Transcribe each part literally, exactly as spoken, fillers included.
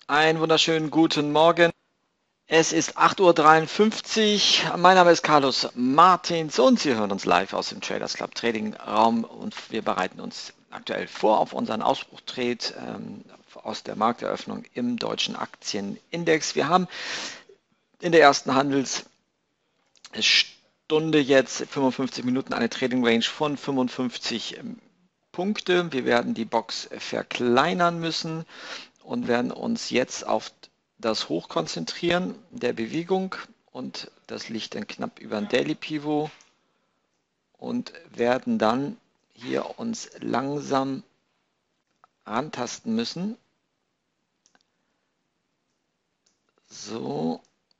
Einen wunderschönen guten Morgen. Es ist acht Uhr dreiundfünfzig. Mein Name ist Carlos Martins und Sie hören uns live aus dem Traders Club Trading Raum und wir bereiten uns aktuell vor auf unseren Ausbruchtrade ähm, aus der Markteröffnung im deutschen Aktienindex. Wir haben in der ersten Handelsstunde jetzt fünfundfünfzig Minuten eine Trading Range von fünfundfünfzig Punkte. Wir werden die Box verkleinern müssen und werden uns jetzt auf das Hoch konzentrieren der Bewegung und das liegt dann knapp über ein Daily Pivot und werden dann hier uns langsam rantasten müssen. So.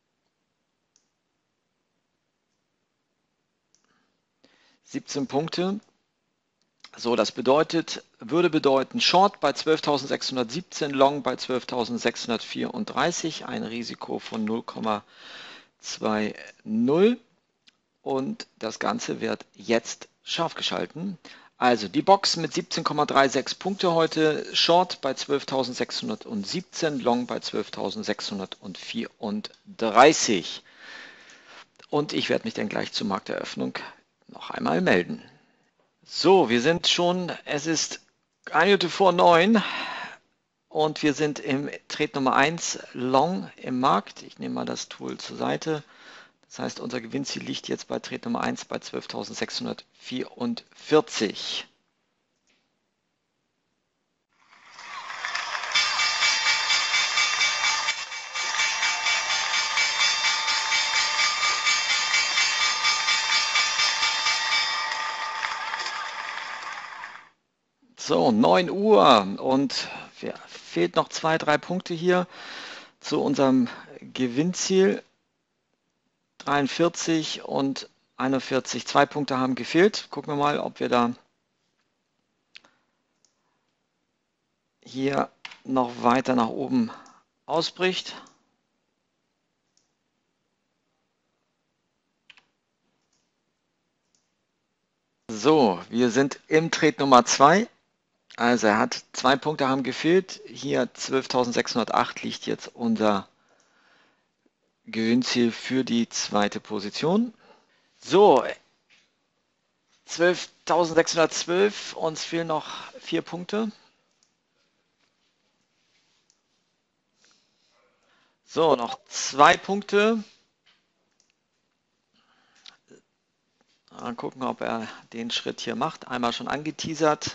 siebzehn Punkte. So, das bedeutet, würde bedeuten Short bei zwölftausendsechshundertsiebzehn, Long bei zwölftausendsechshundertvierunddreißig, ein Risiko von null Komma zwanzig und das Ganze wird jetzt scharf geschalten. Also die Box mit siebzehn Komma sechsunddreißig Punkte heute, Short bei zwölftausendsechshundertsiebzehn, Long bei zwölftausendsechshundertvierunddreißig. Und ich werde mich dann gleich zur Markteröffnung noch einmal melden. So, wir sind schon, es ist eine Minute vor neun und wir sind im Trade Nummer eins Long im Markt. Ich nehme mal das Tool zur Seite. Das heißt, unser Gewinnziel liegt jetzt bei Trade Nummer eins bei zwölftausendsechshundertvierundvierzig. So, neun Uhr und ja, fehlt noch zwei, drei Punkte hier zu unserem Gewinnziel. dreiundvierzig und einundvierzig. Zwei Punkte haben gefehlt. Gucken wir mal, ob wir da hier noch weiter nach oben ausbricht. So, wir sind im Trade Nummer zwei. Also er hat zwei Punkte haben gefehlt. Hier zwölftausendsechshundertacht liegt jetzt unser Gewinnziel für die zweite Position. So, zwölftausendsechshundertzwölf, uns fehlen noch vier Punkte. So, noch zwei Punkte. Mal gucken, ob er den Schritt hier macht. Einmal schon angeteasert.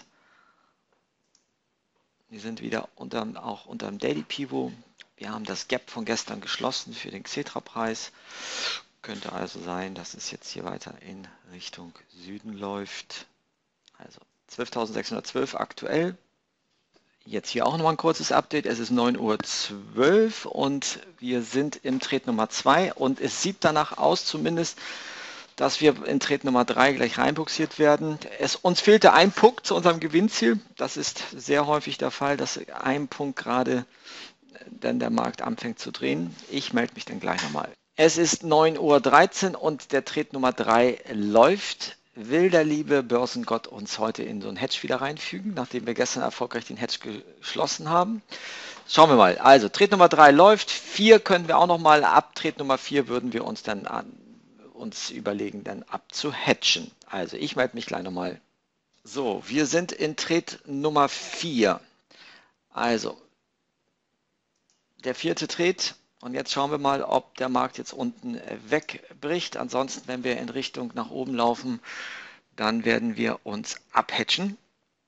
Wir sind wieder unterm, auch unter dem Daily Pivot. Wir haben das Gap von gestern geschlossen für den Xetra-Preis. Könnte also sein, dass es jetzt hier weiter in Richtung Süden läuft. Also zwölftausendsechshundertzwölf aktuell. Jetzt hier auch nochmal ein kurzes Update. Es ist neun Uhr zwölf und wir sind im Trade Nummer zwei und es sieht danach aus zumindest, dass wir in Trade Nummer drei gleich reinbuxiert werden. Es, uns fehlte ein Punkt zu unserem Gewinnziel. Das ist sehr häufig der Fall, dass ein Punkt gerade dann der Markt anfängt zu drehen. Ich melde mich dann gleich nochmal. Es ist neun Uhr dreizehn und der Trade Nummer drei läuft. Will der liebe Börsengott uns heute in so ein Hedge wieder reinfügen, nachdem wir gestern erfolgreich den Hedge geschlossen haben? Schauen wir mal. Also Trade Nummer drei läuft. vier können wir auch nochmal. Ab Trade Nummer vier würden wir uns dann an uns überlegen, dann abzuhatchen. Also ich melde mich gleich nochmal. So, wir sind in Trade Nummer vier. Also, der vierte Trade. Und jetzt schauen wir mal, ob der Markt jetzt unten wegbricht. Ansonsten, wenn wir in Richtung nach oben laufen, dann werden wir uns abhatchen.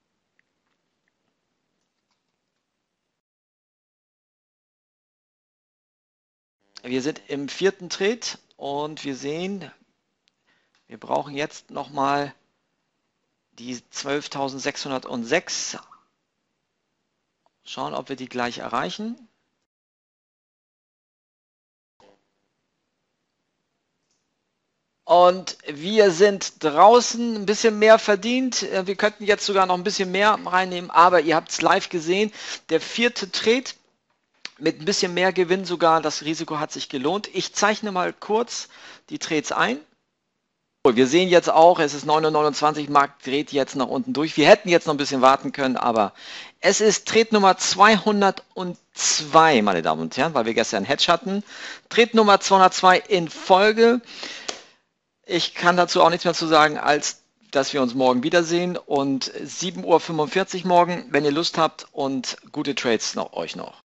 Wir sind im vierten Trade und wir sehen, wir brauchen jetzt nochmal die zwölftausendsechshundertsechs. Schauen, ob wir die gleich erreichen. Und wir sind draußen, ein bisschen mehr verdient. Wir könnten jetzt sogar noch ein bisschen mehr reinnehmen, aber ihr habt es live gesehen. Der vierte Trade mit ein bisschen mehr Gewinn sogar, das Risiko hat sich gelohnt. Ich zeichne mal kurz die Trades ein. Wir sehen jetzt auch, es ist neun Uhr neunundzwanzig, Markt dreht jetzt nach unten durch. Wir hätten jetzt noch ein bisschen warten können, aber es ist Trade Nummer zweihundertzwei, meine Damen und Herren, weil wir gestern einen Hedge hatten. Trade Nummer zweihundertzwei in Folge. Ich kann dazu auch nichts mehr zu sagen, als dass wir uns morgen wiedersehen und sieben Uhr fünfundvierzig morgen, wenn ihr Lust habt, und gute Trades noch euch noch.